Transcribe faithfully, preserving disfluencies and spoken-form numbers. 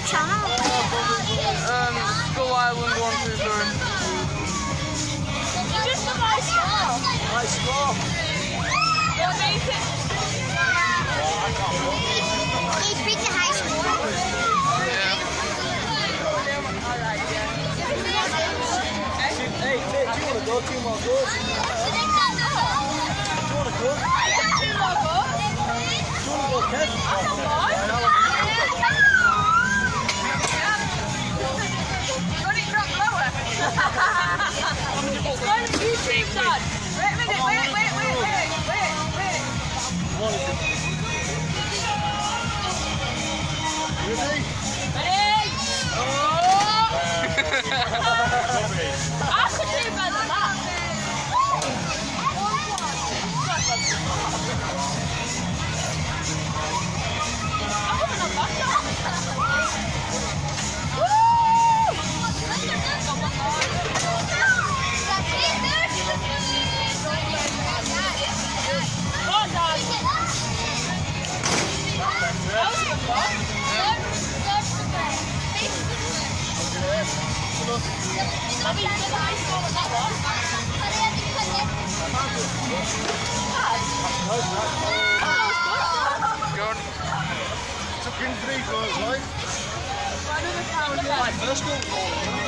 channel? Um, Skull Island one two three. Just the high score. High score. What made it? He beat the high score. Yeah. Hey, Nick, do you want to go? Two more goals. Do you want to go? Two more goals. Do you want to go, Kev? I don't know. Got it drop lower. It's going to YouTube, Dad. Wait a minute, wait, wait, wait, wait, wait, wait. Ready? Ready? Oh! I could do better than that. I wouldn't have got that. Good. Took in three goals, right? First goal.